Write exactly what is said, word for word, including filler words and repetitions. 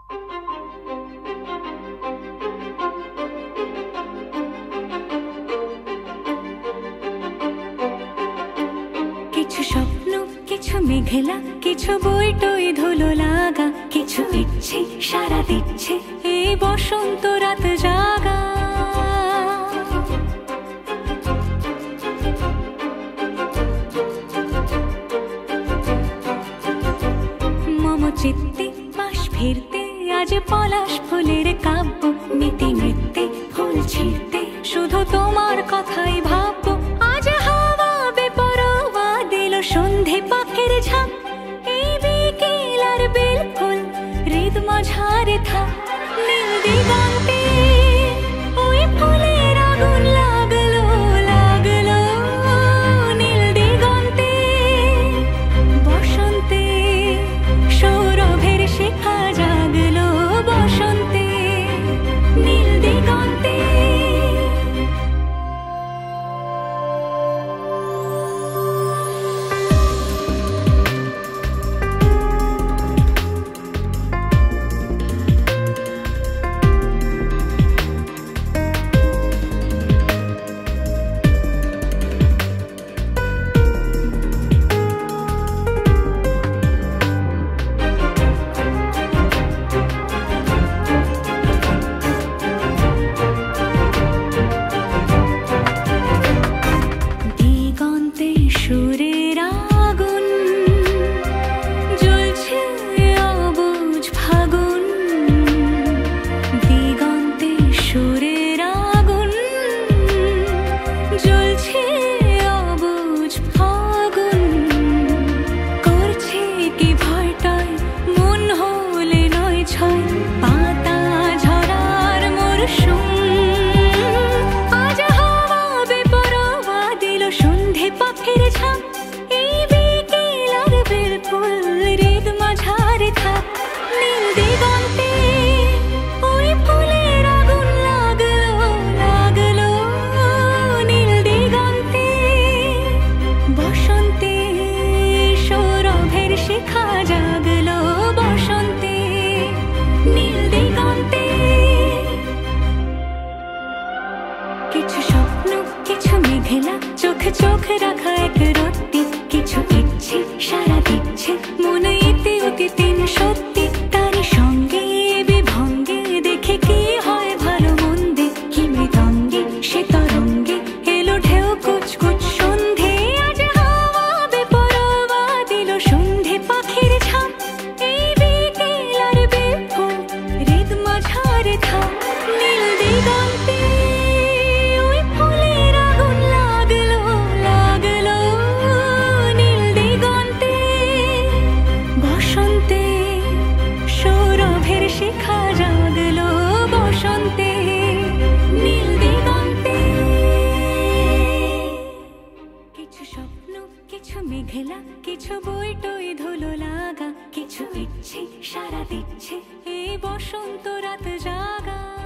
কিছু স্বপ্ন, কিছু মেঘলা, কিছু বইটই ধুলো লাগা, কিছু ইচ্ছে সারা দিচ্ছে এই বসন্ত রাত জাগা। মম চিত্তে মাস ফিরতে আজ পলাশ ফুলের কাব্য, নীতি নৃত্যে ফুল ছিঁড়তে শুধু তোমার কথাই ভাববো। আজ হাওয়া বেপরোয়া দিল সন্ধে পাখির ঝাঁক, এই বিকেল আর বেলফুল হৃদ মাঝারে থাক। নীল দিগন্তে ওই ফুলের আগুন লাগলো লাগলো, নীল দিগন্তে বসন্তে সৌরভের শিখা জাগলো, বসন্তে নীল দিগন্তে। দিগন্তে সুরের আগুন জ্বলছে অবুঝ ফাগুন, দিগন্তে সুরের আগুন জ্বলছে অবুঝ ফাগুন। করছে কি ভয়টায় মন হলে নয় ছয়, পাতা ঝরার মরশুম। আজ হাওয়া বেপরোয়া দিল সন্ধে পাখির ঝাঁক, এই বিকেল আর বেলফুল হৃদ মাঝারে থাক। নীল দিগন্তে ওই ফুলের আগুন লাগলো লাগলো, নীল দিগন্তে বসন্তে সৌরভের শিখা জাগলো, বসন্তে নীল দিগন্তে। কিছু স্বপ্ন, কিছু মেঘলা, চোখ চোখ রাখা এক রত্তি, কিছু ইচ্ছে সারা দিচ্ছে মন ইতি অতি তিন সত্যি। তারই সঙ্গে বিভঙ্গে দেখে কি হয় ভালো মন্দে, কি মৃদঙ্গে সে তরঙ্গে এলো ঢেউ কুচকুচ সন্ধে। আজ হাওয়া বেপরোয়া দিল সন্ধে পাখির ঝাঁক, এই বিকেল আর বেলফুল হৃদ মাঝারে থাক। নীল দিগন্তে ওই ফুলের আগুন লাগলো লাগলো, নীল দিগন্তে বসন্তে সৌরভের শিখা জাগলো, বসন্তে নীল দিগন্তে। কিছু স্বপ্ন, কিছু মেঘলা, কিছু বইটই ধুলো লাগা, কিছু ইচ্ছে সারা দিচ্ছে এই বসন্ত রাত জাগা।